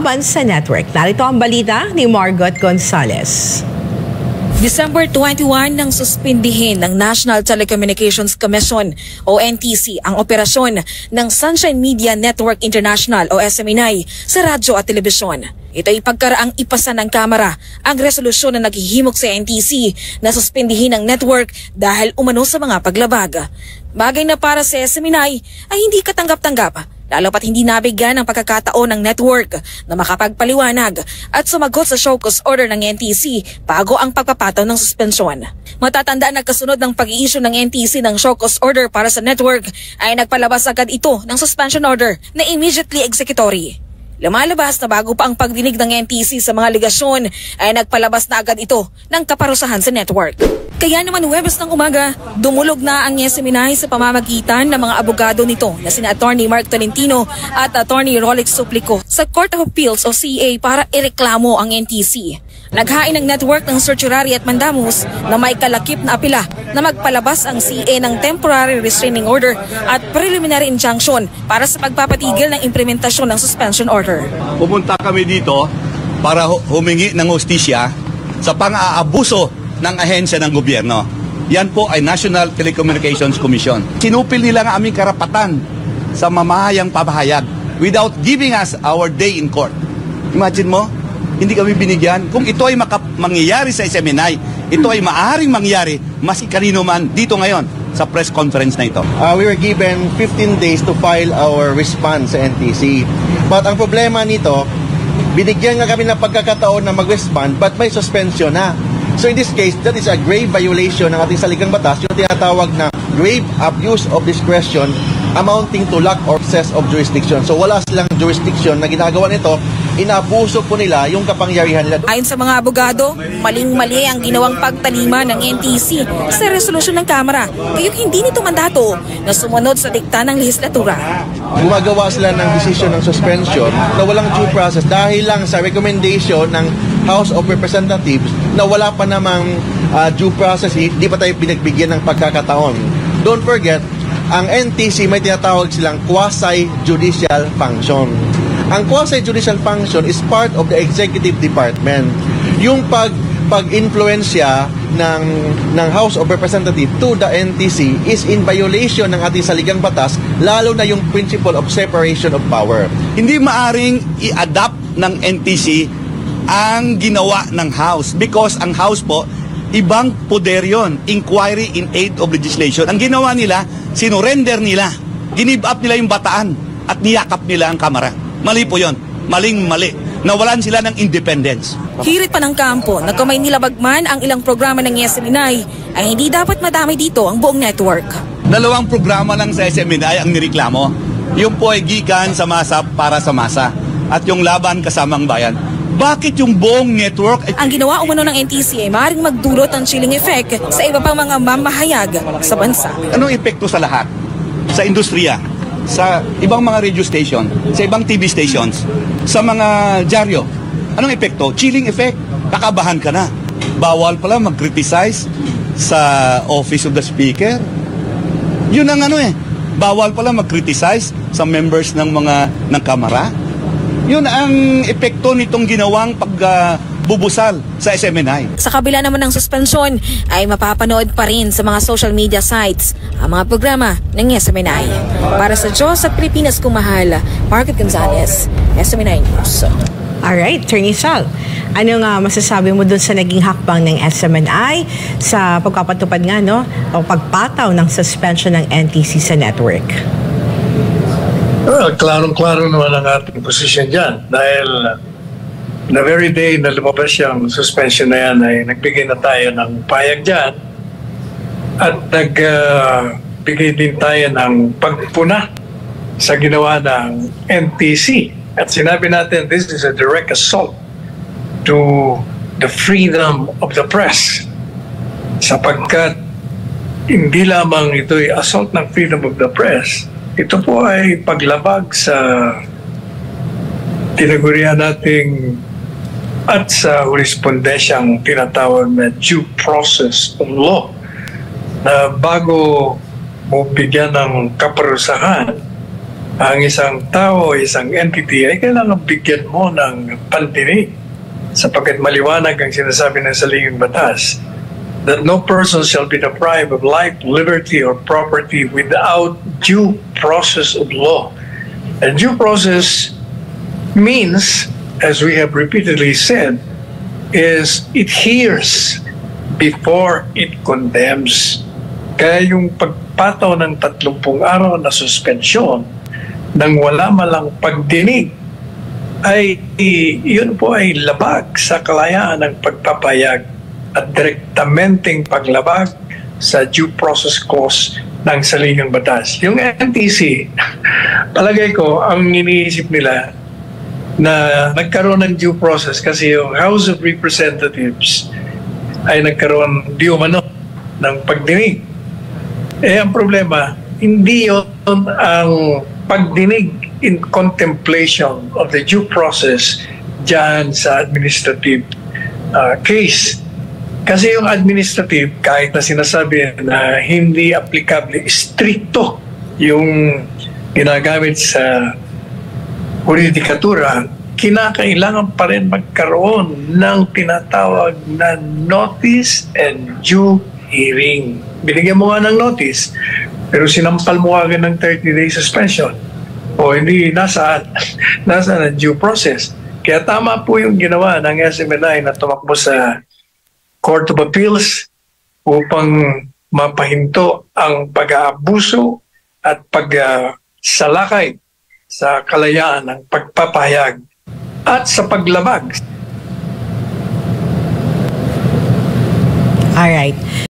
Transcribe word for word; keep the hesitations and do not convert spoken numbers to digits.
laban sa network. Narito ang balita ni Margot Gonzalez. December twenty-first nang suspindihin ng National Telecommunications Commission o N T C ang operasyon ng Sunshine Media Network International o S M N I sa radyo at telebisyon. Ito ay pagkaraang ipasa ng Kamara ang resolusyon na naghihimok sa N T C na suspindihin ang network dahil umano sa mga paglabag. Bagay na para sa S M N I ay hindi katanggap-tanggap, lalo pat hindi nabigyan ng pagkakataon ng network na makapagpaliwanag at sumagot sa show cause order ng N T C bago ang pagpapataw ng suspensyon. Matatandaan na kasunod ng pag-i-issue ng N T C ng show cause order para sa network ay nagpalabas agad ito ng suspension order na immediately executory. Lumalabas na bago pa ang pagdinig ng N T C sa mga ligasyon ay nagpalabas na agad ito ng kaparusahan sa network. Kaya naman Huwebes ng umaga, dumulog na ang S M N I sa pamamagitan ng mga abogado nito na sina Attorney Mark Tolentino at Attorney Rolex Suplico sa Court of Appeals o C A para ireklamo ang N T C. Naghain ng network ng certiorari at mandamus na may kalakip na apela na magpalabas ang C A ng temporary restraining order at preliminary injunction para sa pagpapatigil ng implementasyon ng suspension order. Pumunta kami dito para humingi ng hustisya sa pang-aabuso ng ahensya ng gobyerno. Yan po ay National Telecommunications Commission. Sinupil nila ang aming karapatan sa mamahayang pamahayag without giving us our day in court. Imagine mo, hindi kami binigyan. Kung ito ay mangyayari sa S M N I, ito ay maaaring mangyari maski kanino man dito ngayon sa press conference na ito. Uh, we were given fifteen days to file our response sa N T C. But ang problema nito, binigyan nga kami ng pagkakataon na mag-respond but may suspension na. So in this case, that is a grave violation ng ating saligang batas, yung tinatawag na grave abuse of discretion amounting to lack or excess of jurisdiction. So wala silang jurisdiction na ginagawa nito, inaabuso po nila yung kapangyarihan nila. Ayon sa mga abogado, maling-mali ang ginawang pagtalima ng N T C sa resolusyon ng Kamara, kayong hindi nito mandato na sumunod sa dikta ng lehislatura. Gumagawa sila ng decision ng suspension na walang due process dahil lang sa recommendation ng House of Representatives na wala pa namang uh, due process, hindi pa tayo pinagbigyan ng pagkakataon. Don't forget, ang N T C may tinatawag silang quasi-judicial function. Ang quasi-judicial function is part of the executive department. Yung pag pag-influensya ng ng House of Representatives to the N T C is in violation ng ating saligang batas, lalo na yung principle of separation of power. Hindi maaring i-adapt ng N T C ang ginawa ng House because ang House po, ibang poder yon, inquiry in aid of legislation. Ang ginawa nila, sinurrender nila, ginib up nila yung bataan at niyakap nila ang Kamara. Mali po yon, maling-mali. Nawalan sila ng independence. Hirit pa ng kampo na kung may nilabagman ang ilang programa ng S M N I, ay hindi dapat madami dito ang buong network. Dalawang programa lang sa S M N I ang nireklamo. Yung po ay gikan sa masa para sa masa at yung laban kasamang bayan. Bakit yung buong network? Ang ginawa umano ng N T C ay maaaring magdulot ng chilling effect sa iba pang mga mamahayag sa bansa. Anong epekto sa lahat? Sa industriya, sa ibang mga radio station, sa ibang T V stations, sa mga dyaryo. Anong epekto? Chilling effect. Kakabahan ka na. Bawal pala mag-criticize sa office of the speaker. Yun ang ano eh. Bawal pala mag-criticize sa members ng mga ng Kamara. Yun ang epekto nitong ginawang pagbubusal uh, sa S M N I. Sa kabila naman ng suspensyon ay mapapanood pa rin sa mga social media sites ang mga programa ng S M N I. Para sa Diyos at Pilipinas kung mahal, Margot Gonzalez, S M N I News. Alright, Attorney Sal, ano nga masasabi mo dun sa naging hakbang ng S M N I sa pagpapatupad nga no, o pagpataw ng suspension ng N T C sa network? Well, klarong-klaro naman ang ating posisyon dyan dahil the very day na lumabas yung suspension na yan ay nagbigay na tayo ng payag dyan at nagbigay uh, din tayo ng pagpuna sa ginawa ng N T C. At sinabi natin, this is a direct assault to the freedom of the press sapagkat hindi lamang ito'y assault ng freedom of the press, ito po ay paglabag sa tinagurian nating at sa korespondensyang tinatawag na due process of law na bago mo bigyan ng kaparusahan ang isang tao, isang entity ay kailangan bigyan mo ng pandinig sapagkat maliwanag ang sinasabi ng salihing batas that no person shall be deprived of life, liberty, or property without due process of law. And due process means, as we have repeatedly said, is it hears before it condemns. Kaya yung pagpataw ng tatlumpung araw na suspensyon nang wala malang pagdinig ay yun po ay labag sa kalayaan ng pagpapayag at direktamenteng paglabag sa due process clause ng salihing batas. Yung N T C, palagay ko, ang iniisip nila na nagkaroon ng due process kasi yung House of Representatives ay nagkaroon di umano ng pagdinig. Eh, ang problema, hindi yun ang pagdinig in contemplation of the due process dyan sa administrative uh, case. Kasi yung administrative, kahit na sinasabi na hindi applicable, stricto yung ginagamit sa juridikatura, kinakailangan pa rin magkaroon ng tinatawag na notice and due hearing. Binigyan mo nga ng notice, pero sinampal mo agad ng thirty day suspension. O hindi, nasaan? Nasaan ang due process? Kaya tama po yung ginawa ng S M N I na tumakbo sa Court of Appeals upang mapahinto ang pag-aabuso at pag-salakay sa kalayaan ng pagpapahayag at sa paglabag. All right.